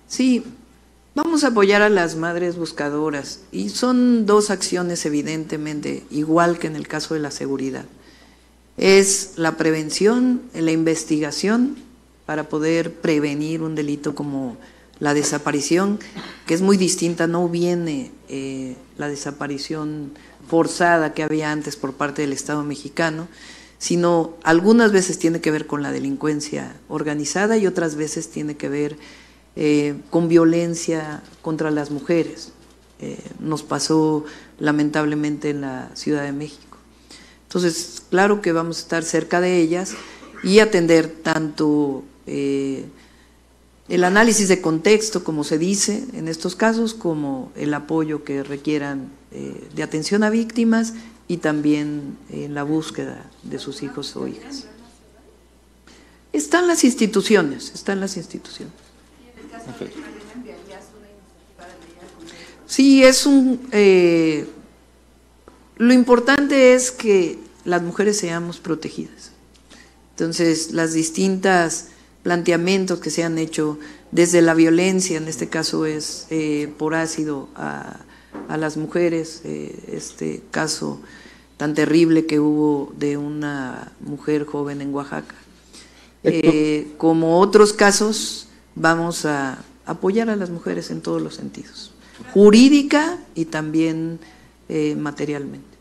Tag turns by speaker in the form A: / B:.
A: Sí, vamos a apoyar a las madres buscadoras y son dos acciones evidentemente, igual que en el caso de la seguridad. Es la prevención, la investigación para poder prevenir un delito como la desaparición, que es muy distinta, no viene la desaparición forzada que había antes por parte del Estado mexicano, sino algunas veces tiene que ver con la delincuencia organizada y otras veces tiene que ver con violencia contra las mujeres. Nos pasó lamentablemente en la Ciudad de México. Entonces, claro que vamos a estar cerca de ellas y atender tanto el análisis de contexto, como se dice en estos casos, como el apoyo que requieran de atención a víctimas y también en la búsqueda de sus hijos o hijas. Están las instituciones,
B: Okay.
A: Sí, lo importante es que las mujeres seamos protegidas. Entonces, las distintas planteamientos que se han hecho desde la violencia, en este caso es por ácido a las mujeres, este caso tan terrible que hubo de una mujer joven en Oaxaca. Como otros casos, vamos a apoyar a las mujeres en todos los sentidos, jurídica y también materialmente.